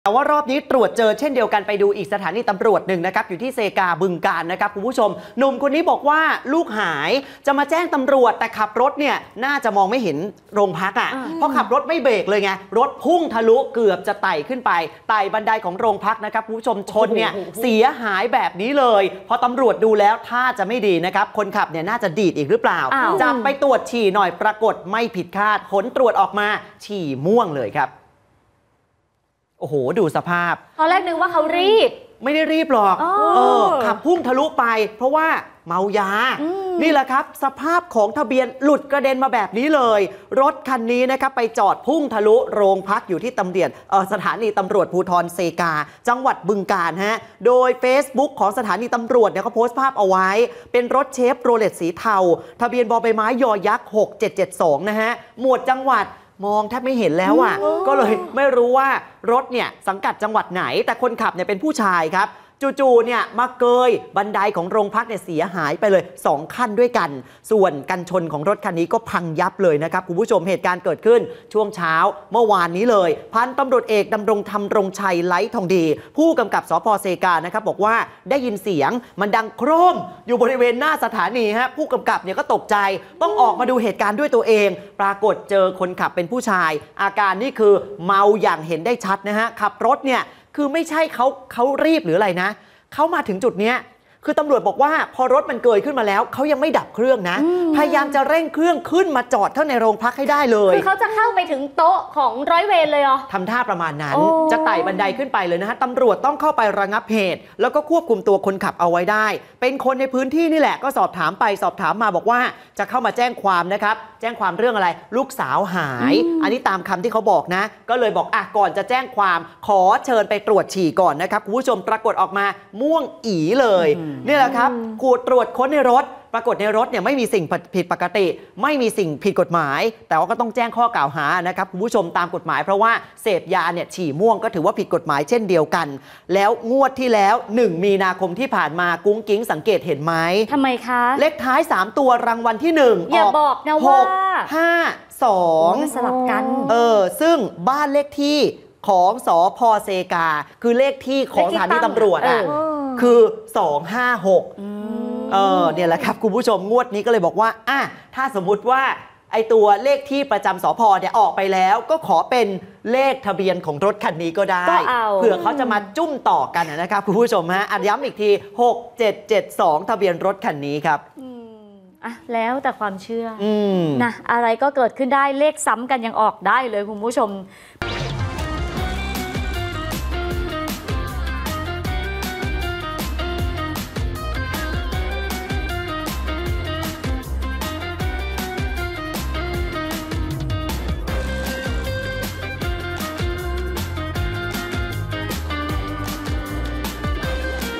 แต่ว่ารอบนี้ตรวจเจอเช่นเดียวกันไปดูอีกสถานีตำรวจหนึ่งนะครับอยู่ที่เซกาบึงกาฬนะครับคุณผู้ชมหนุ่มคนนี้บอกว่าลูกหายจะมาแจ้งตำรวจแต่ขับรถเนี่ยน่าจะมองไม่เห็นโรงพักเพราะขับรถไม่เบรกเลยไงรถพุ่งทะลุเกือบจะไต่ขึ้นไปไต่บันไดของโรงพักนะครับคุณผู้ชมชนเนี่ยเสียหายแบบนี้เลยพอตำรวจดูแล้วท่าจะไม่ดีนะครับคนขับเนี่ยน่าจะดีดอีกหรือเปล่าจับไปตรวจฉี่หน่อยปรากฏไม่ผิดคาดผลตรวจออกมาฉี่ม่วงเลยครับโอ้โหดูสภาพตอนแรกนึกว่าเขารีบไม่ได้รีบหรอกขับพุ่งทะลุไปเพราะว่าเมายานี่แหละครับสภาพของทะเบียนหลุดกระเด็นมาแบบนี้เลยรถคันนี้นะครับไปจอดพุ่งทะลุโรงพักอยู่ที่สถานีตำรวจภูธรเซกาจังหวัดบึงกาฬฮะโดย Facebook ของสถานีตำรวจเนี่ยเขาโพสต์ภาพเอาไว้เป็นรถเชฟโรเลตสีเทาทะเบียนบอใบไม้ยอยักษ์6772นะฮะหมวดจังหวัดมองแทบไม่เห็นแล้วก็เลยไม่รู้ว่ารถเนี่ยสังกัดจังหวัดไหนแต่คนขับเนี่ยเป็นผู้ชายครับจู่ๆเนี่ยมาเกยบันไดของโรงพักเนี่ยเสียหายไปเลย2ขั้นด้วยกันส่วนกันชนของรถคันนี้ก็พังยับเลยนะครับคุณผู้ชมเหตุการณ์เกิดขึ้นช่วงเช้าเมื่อวานนี้เลยพันตำรวจเอกดำรงธรรมรงชัยไล้ทองดีผู้กำกับสภ.เซกานะครับบอกว่าได้ยินเสียงมันดังโครมอยู่บริเวณหน้าสถานีฮะผู้กำกับเนี่ยก็ตกใจต้องออกมาดูเหตุการณ์ด้วยตัวเองปรากฏเจอคนขับเป็นผู้ชายอาการนี่คือเมาอย่างเห็นได้ชัดนะฮะขับรถเนี่ยคือไม่ใช่เขารีบหรืออะไรนะเขามาถึงจุดนี้คือตำรวจบอกว่าพอรถมันเกยขึ้นมาแล้วเขายังไม่ดับเครื่องนะพยายามจะเร่งเครื่องขึ้นมาจอดเข้าในโรงพักให้ได้เลยคือเขาจะเข้าไปถึงโต๊ะของร้อยเวรเลยเหรอทำท่าประมาณนั้นจะไต่บันไดขึ้นไปเลยนะฮะตำรวจต้องเข้าไประงับเหตุแล้วก็ควบคุมตัวคนขับเอาไว้ได้เป็นคนในพื้นที่นี่แหละก็สอบถามไปสอบถามมาบอกว่าจะเข้ามาแจ้งความนะครับแจ้งความเรื่องอะไรลูกสาวหายอันนี้ตามคำที่เขาบอกนะก็เลยบอกก่อนจะแจ้งความขอเชิญไปตรวจฉี่ก่อนนะครับคุณผู้ชมปรากฏออกมาม่วงอีเลยนี่แหละครับกูตรวจค้นในรถปรากฏในรถเนี่ยไม่มีสิ่งผิดปกติไม่มีสิ่งผิดกฎหมายแต่ว่าก็ต้องแจ้งข้อกล่าวหานะครับคุณผู้ชมตามกฎหมายเพราะว่าเสพยาเนี่ยฉี่ม่วงก็ถือว่าผิดกฎหมายเช่นเดียวกันแล้วงวดที่แล้ว1 มีนาคมที่ผ่านมากุ้งกิ้งสังเกตเห็นไหมทำไมคะเลขท้าย3ตัวรางวัลที่1 อย่าบอกนะว่า 652 สลับกันซึ่งบ้านเลขที่ของสภ.เซกาคือเลขที่ของสถานีตำรวจคือ256เนี่ยแหละครับคุณผู้ชมงวดนี้ก็เลยบอกว่าถ้าสมมุติว่าไอตัวเลขที่ประจำสภ.เนี่ยออกไปแล้วก็ขอเป็นเลขทะเบียนของรถคันนี้ก็ได้เผื่อเขาจะมาจุ้มต่อกันนะครับคุณผู้ชมฮะย้ำอีกที6772ทะเบียนรถคันนี้ครับแล้วแต่ความเชื่อนะอะไรก็เกิดขึ้นได้เลขซ้ำกันยังออกได้เลยคุณผู้ชม